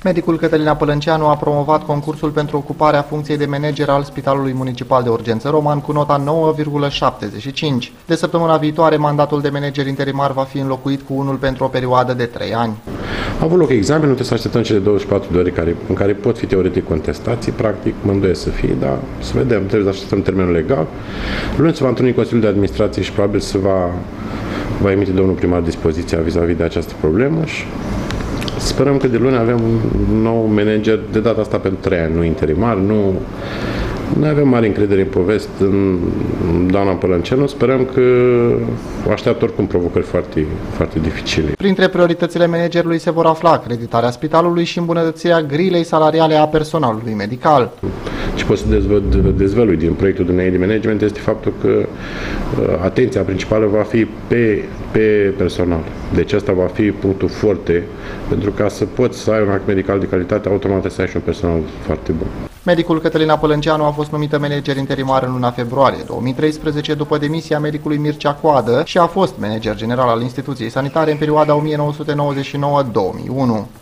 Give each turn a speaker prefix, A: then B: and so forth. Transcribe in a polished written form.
A: Medicul Cătălin Pălânceanu a promovat concursul pentru ocuparea funcției de manager al Spitalului Municipal de Urgență Roman cu nota 9,75. De săptămâna viitoare, mandatul de manager interimar va fi înlocuit cu unul pentru o perioadă de 3 ani.
B: A avut loc examenul, trebuie să așteptăm cele 24 de ore în care pot fi teoretic contestații, practic mă îndoiesc să fie, dar să vedem, trebuie să așteptăm termenul legal. Luni se va întâlni Consiliul de Administrație și probabil se va emite domnul primar dispoziția vis-a-vis de această problemă și sperăm că de luni avem un nou manager, de data asta pentru 3 ani, nu interimar, Noi avem mare încredere în poveste, în doamna Pălânceanu, sperăm că o așteaptă oricum provocări foarte, foarte dificile.
A: Printre prioritățile managerului se vor afla acreditarea spitalului și îmbunătățirea grilei salariale a personalului medical.
B: Ce pot să dezvălui din proiectul dumneavoastră de management este faptul că atenția principală va fi pe personal. Deci asta va fi punctul forte, pentru ca să poți să ai un act medical de calitate, automat trebuie să ai și un personal foarte bun.
A: Medicul Cătălin Pălânceanu a fost numită manager interimar în luna februarie 2013 după demisia medicului Mircea Coadă și a fost manager general al instituției sanitare în perioada 1999-2001.